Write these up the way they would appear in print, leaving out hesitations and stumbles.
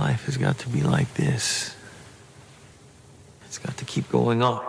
life has got to be like this. It's got to keep going up.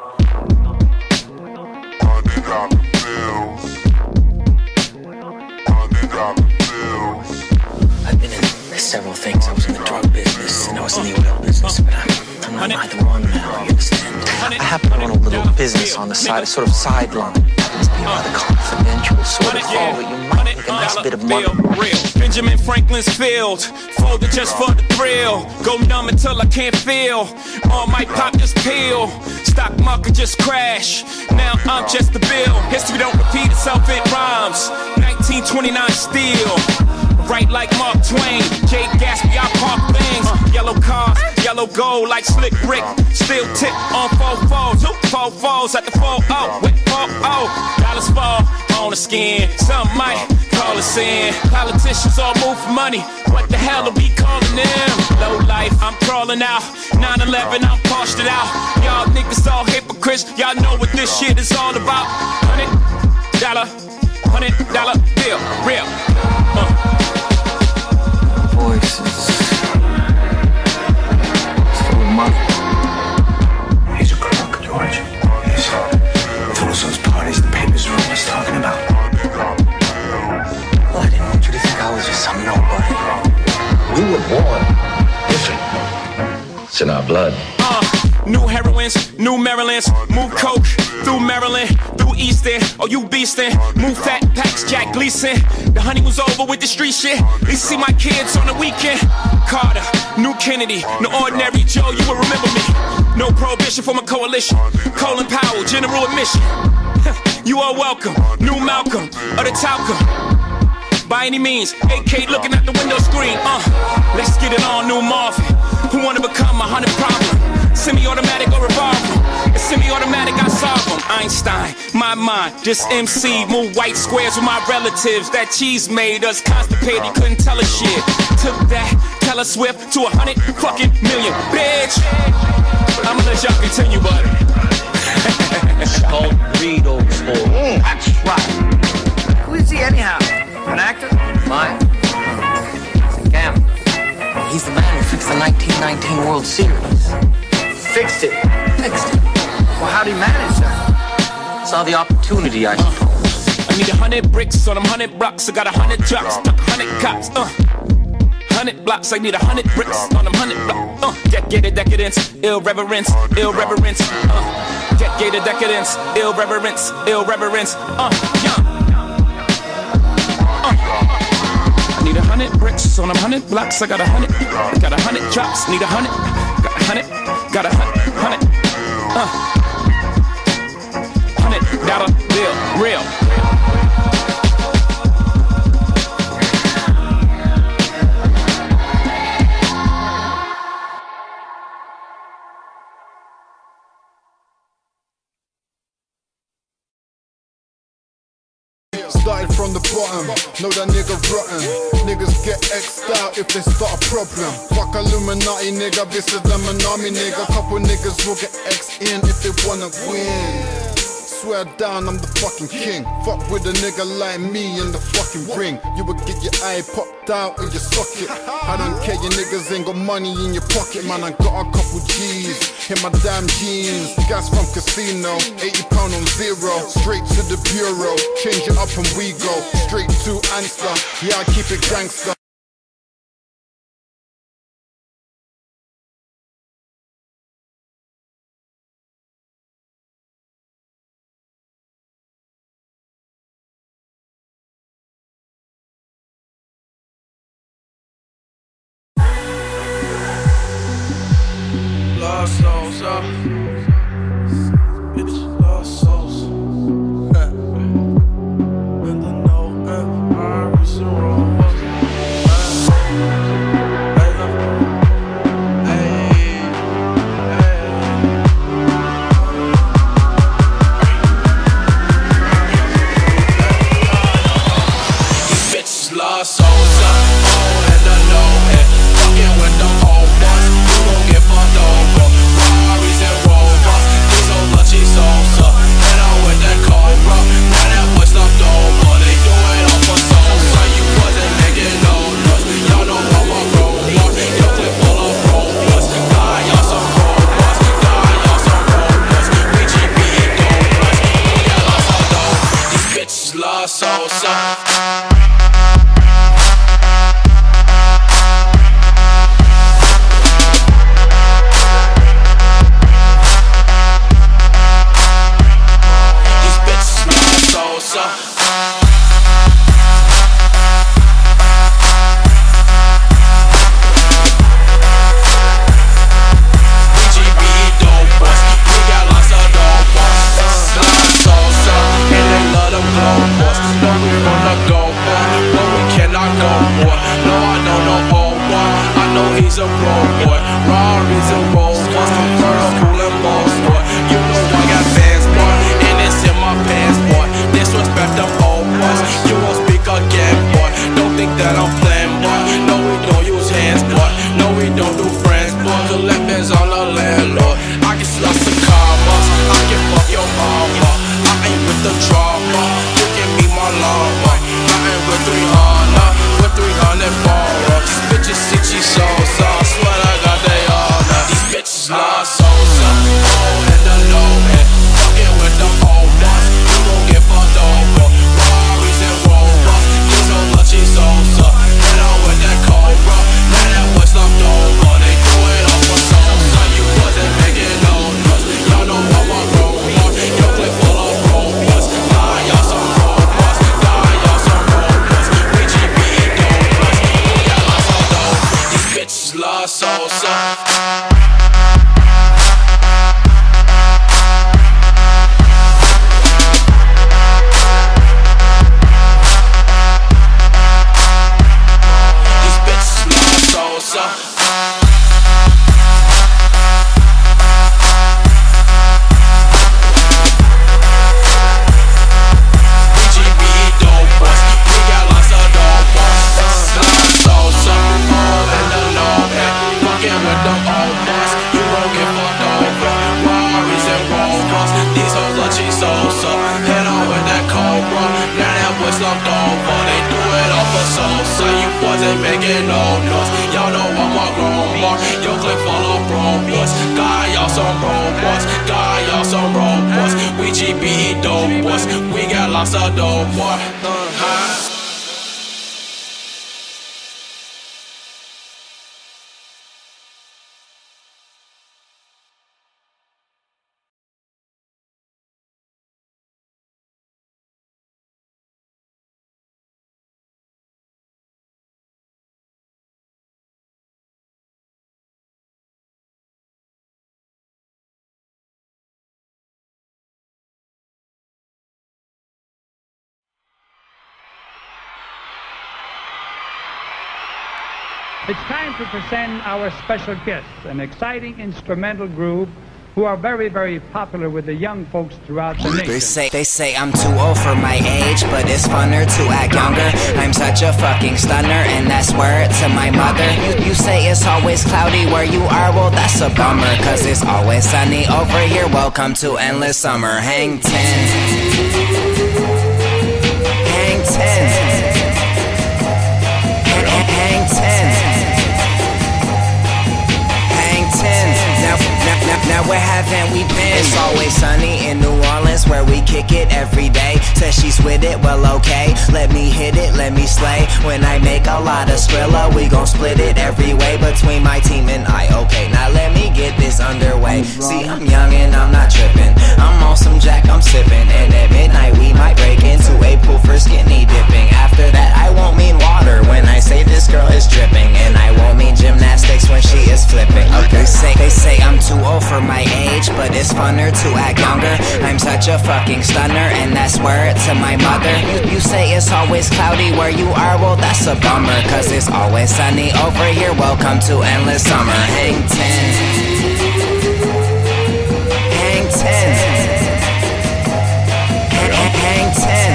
I've been in several things. I was in the drug business and I was in the oil business, but I'm not either one now, you understand? I happen to run a little business on the side, a sort of sideline. It's be a rather confidential sort of thing, but you might make a nice bit of money. Benjamin Franklin's field, folded just for the thrill. Go numb until I can't feel. All my pop just peel. Stock market just crash. Now I'm just a bill. History don't repeat itself, it rhymes. 1929 steel. Right like Mark Twain, Jay Gatsby, I park things. Yellow cars, yellow gold like Slick Rick. Still tip on 4-4s, 4-4s at the 4-0. With 4-0, dollars fall on the skin. Some might call us in. Politicians all move for money. What the hell are we calling them? Low life, I'm crawling out. 9/11, I'm parched it out. Y'all niggas all hypocrites. Y'all know what this shit is all about. $100 bill, real. Voices. It's full of money. He's a crook, George. He's throws those parties the papers are always talking about. Well, I didn't want you to think I was just some nobody. We were born different. It's in our blood. New heroines, new Marylands, move coke through Maryland, through Easton, oh you beastin', move fat packs, Jack Gleason. The honey was over with the street shit. They see my kids on the weekend. Carter, new Kennedy, no ordinary Joe, you will remember me. No prohibition for my coalition. Colin Powell, general admission. You are welcome, new Malcolm, or the Talcum. By any means, AK looking at the window screen. Let's get it on, new Marvin. Who wanna become 100 problem? Semi-automatic or revolver? It's semi-automatic, I solve them. Einstein, my mind, just MC. Move white squares with my relatives. That cheese made us constipated, couldn't tell us shit. Took that Taylor Swift to 100 fucking million, bitch. I'ma let y'all continue, buddy. It's called Reed Oaksport. That's right. Who is he anyhow? An actor? Mine? It's a gamble. He's the man who fixed the 1919 World Series. Fixed it. Fixed it. Well, how'd he manage that? Saw the opportunity, I suppose. I need 100 bricks on them 100 blocks. I got 100 drops, stuck 100 cops. 100 blocks, I need 100 bricks on them 100 blocks. Decade decadence, irreverence, irreverence. Decade decadence, irreverence, irreverence. Young. I need 100 bricks on them 100 blocks. I got 100 drops, need 100. Got 100 $100 bill, real. Started from the bottom, know that nigga rotten. Niggas get X'd out if they start a problem. Fuck Illuminati nigga, this is them an army nigga. Couple niggas will get X'd in if they wanna win. Swear down, I'm the fucking king. Fuck with a nigga like me in the fucking ring. You would get your eye popped out in your socket. I don't care, you niggas ain't got money in your pocket. Man, I got a couple G's in my damn jeans. Gas from casino, 80 pound on zero. Straight to the bureau, change it up and we go. Straight to answer, yeah I keep it gangster. Lost souls, bitch, lost souls. And I know my wrists are wrong. These bitches lost souls, and I know it. Fucking with the old ones, you gon' get fucked over. Ferraris and he's a pro boy. Rari's and Rolls Royce, convertible and boss boy. You know I got fans, boy, and it's in my pants, boy. Disrespect them old boys, you won't speak again, boy. Don't think that I'm playing, boy. No, we don't use hands, boy. No, we don't do friends, boy. Collect bands on the landlord. I get lots of commas, I can fuck your mama. I ain't with the drama, you can be my llama. I ain't with 300, with 300 ballers. These bitches see cheese sauce, I swear I got they all now. These bitches love Sosa, oh and the low end. Fucking with the old ones, you gon' get fucked over. Rari's and Rovers, these old lunchy Sosa. And I'm with that Cobra, now that was left over. They do it all for Sosa, you wasn't making no noise. Y'all know I'm a robot, your clip full of robots. God, y'all some robots, God, y'all some robots. BGB don't plus, we got lots of dope. These bitches love Sosa. Making no noise, y'all know I'm a grown mark. Your clip full of robots, God, y'all some robots, God, y'all some robots. We GBE dope boys, we got lots of dope boy. It's time to present our special guests, an exciting instrumental group who are very, very popular with the young folks throughout the nation. They say I'm too old for my age, but it's funner to act younger. I'm such a fucking stunner, and that's word to my mother. You say it's always cloudy where you are, well that's a bummer, cause it's always sunny over here. Welcome to endless summer. Hang 10. Hang 10. Hang 10. Now where haven't we been? It's always sunny in New Orleans where we kick it every day. Says she's with it, well okay, let me hit it, let me slay. When I make a lot of Skrilla, we gon' split it every way between my team and I. Okay, now let me get this underway. See, I'm young and I'm not tripping, I'm on some Jack, I'm sipping. And at midnight we might break into a pool for skinny dipping. After that I won't mean water when I say this girl is dripping, and I won't mean gymnastics when she is flipping. Okay, they say I'm too old for my age, but it's funner to act younger. I'm such a fucking stunner, and that's word to my mother. You say it's always cloudy where you are, well that's a bummer, cause it's always sunny over here. Welcome to endless summer. Hang 10. Hang 10. Hang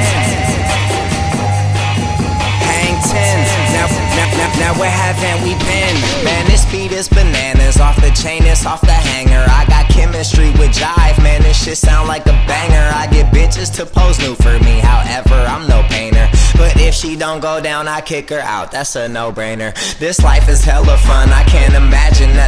10. Now where haven't we been? Man, this beat is bananas. Off the chain, it's off the hanger. I got chemistry with jive, man, this shit sound like a banger. I get bitches to pose new for me, however, I'm no painter. But if she don't go down, I kick her out, that's a no-brainer. This life is hella fun, I can't imagine that